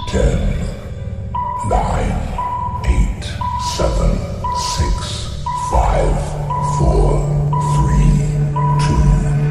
10, 9, 8, 7, 6, 5, 4, 3, 2,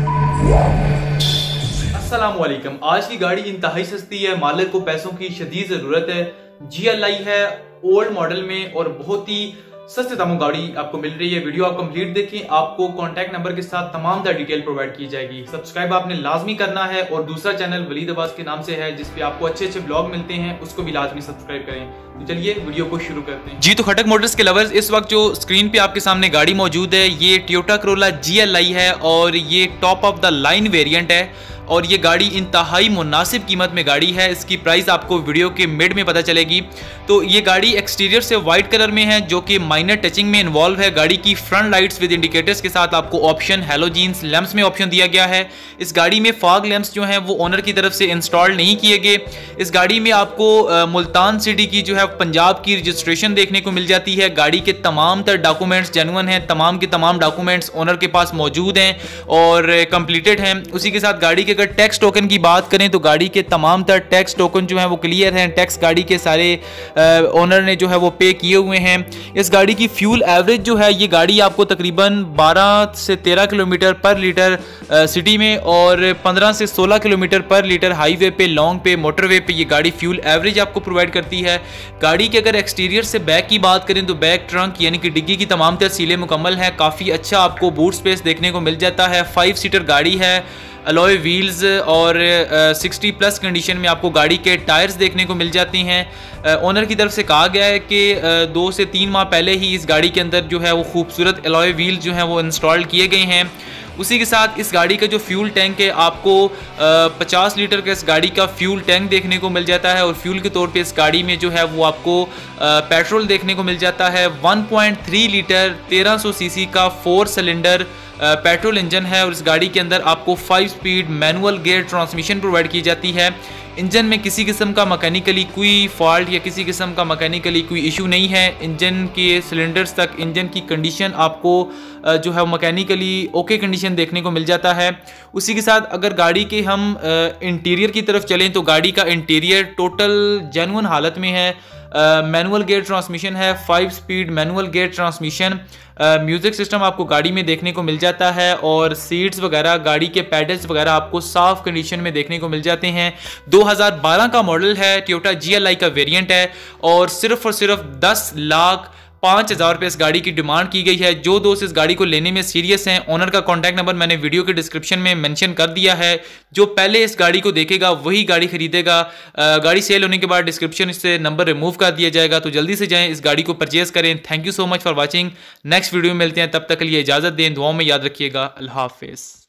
1. अस्सलामुअलैकुम। आज की गाड़ी इंतहाई सस्ती है, मालिक को पैसों की शदीद जरूरत है। GLI है ओल्ड मॉडल में और बहुत ही सस्ते दामों गाड़ी आपको मिल रही है। वीडियो आप कंप्लीट देखें, आपको कॉन्टैक्ट नंबर के साथ तमाम डिटेल प्रोवाइड की जाएगी। सब्सक्राइब आपने लाजमी करना है और दूसरा चैनल वलीद अब्बास के नाम से है जिसपे आपको अच्छे अच्छे ब्लॉग मिलते हैं, उसको भी लाजमी सब्सक्राइब करें। तो चलिए वीडियो को शुरू करते हैं। जी तो खटक मोटर्स के लवर्स, इस वक्त जो स्क्रीन पे आपके सामने गाड़ी मौजूद है ये टोयोटा करोला GLI है और ये top of the line variant है और ये गाड़ी इंतहाई मुनासिब कीमत में गाड़ी है। इसकी प्राइस आपको वीडियो के मिड में पता चलेगी। तो ये गाड़ी एक्सटीरियर से वाइट कलर में है जो कि माइनर टचिंग में इन्वॉल्व है। गाड़ी की फ्रंट लाइट्स विद इंडिकेटर्स के साथ आपको ऑप्शन हैलोजीन्स लैंप्स में ऑप्शन दिया गया है। इस गाड़ी में फॉग लैंप्स जो हैं वो ओनर की तरफ से इंस्टॉल नहीं किए गए। इस गाड़ी में आपको मुल्तान सिटी की जो है पंजाब की रजिस्ट्रेशन देखने को मिल जाती है। गाड़ी के तमाम तर डॉक्यूमेंट्स जेन्युइन हैं, तमाम के तमाम डॉक्यूमेंट्स ओनर के पास मौजूद हैं और कंप्लीटेड हैं। उसी के साथ गाड़ी के अगर टैक्स टोकन की बात करें तो गाड़ी के तमाम तर टैक्स टोकन जो हैं वो क्लियर हैं। टैक्स गाड़ी के सारे ओनर ने जो है वो पे किए हुए हैं। इस गाड़ी की फ्यूल एवरेज जो है, ये गाड़ी आपको तकरीबन 12 से 13 किलोमीटर पर लीटर सिटी में और 15 से 16 किलोमीटर पर लीटर हाईवे पे, लॉन्ग पे, मोटरवे पे ये गाड़ी फ्यूल एवरेज आपको प्रोवाइड करती है। गाड़ी के अगर एक्सटीरियर से बैक की बात करें तो बैक ट्रंक यानी कि डिग्गी की तमाम तर सीलें मुकम्मल हैं। काफ़ी अच्छा आपको बूट स्पेस देखने को मिल जाता है। 5 सीटर गाड़ी है, अलॉय व्हील्स और 60 प्लस कंडीशन में आपको गाड़ी के टायर्स देखने को मिल जाती हैं। ओनर की तरफ से कहा गया है कि 2 से 3 माह पहले ही इस गाड़ी के अंदर जो है वो खूबसूरत अलॉय व्हील्स जो हैं वो इंस्टॉल किए गए हैं। उसी के साथ इस गाड़ी का जो फ्यूल टैंक है, आपको 50 लीटर का इस गाड़ी का फ्यूल टैंक देखने को मिल जाता है और फ्यूल के तौर पे इस गाड़ी में जो है वो आपको पेट्रोल देखने को मिल जाता है। 1.3 लीटर 1300 सीसी का 4 सिलेंडर पेट्रोल इंजन है और इस गाड़ी के अंदर आपको 5 speed manual gear transmission provide की जाती है। इंजन में किसी किस्म का मैकेनिकली कोई फॉल्ट या किसी किस्म का मैकेनिकली कोई इशू नहीं है। इंजन के सिलेंडर्स तक इंजन की कंडीशन आपको जो है मैकेनिकली ओके कंडीशन देखने को मिल जाता है। उसी के साथ अगर गाड़ी के हम इंटीरियर की तरफ चलें तो गाड़ी का इंटीरियर टोटल जेन्युइन हालत में है। मैनुअल गियर ट्रांसमिशन है, 5 speed manual gear transmission. Music system आपको गाड़ी में देखने को मिल जाता है और सीट्स वगैरह, गाड़ी के पैडल्स वगैरह आपको साफ कंडीशन में देखने को मिल जाते हैं। 2012 का मॉडल है, टोयोटा GLI का वेरिएंट है और सिर्फ 10,05,000 रुपये इस गाड़ी की डिमांड की गई है। जो दोस्त इस गाड़ी को लेने में सीरियस हैं, ओनर का कॉन्टैक्ट नंबर मैंने वीडियो के डिस्क्रिप्शन में मेंशन कर दिया है। जो पहले इस गाड़ी को देखेगा वही गाड़ी खरीदेगा। गाड़ी सेल होने के बाद डिस्क्रिप्शन से नंबर रिमूव कर दिया जाएगा, तो जल्दी से जाएं इस गाड़ी को परचेज करें। Thank you so much for watching. Next video में मिलते हैं, तब तक के लिए इजाज़त दें। दुआओं में याद रखिएगा। अल्लाह हाफिज़।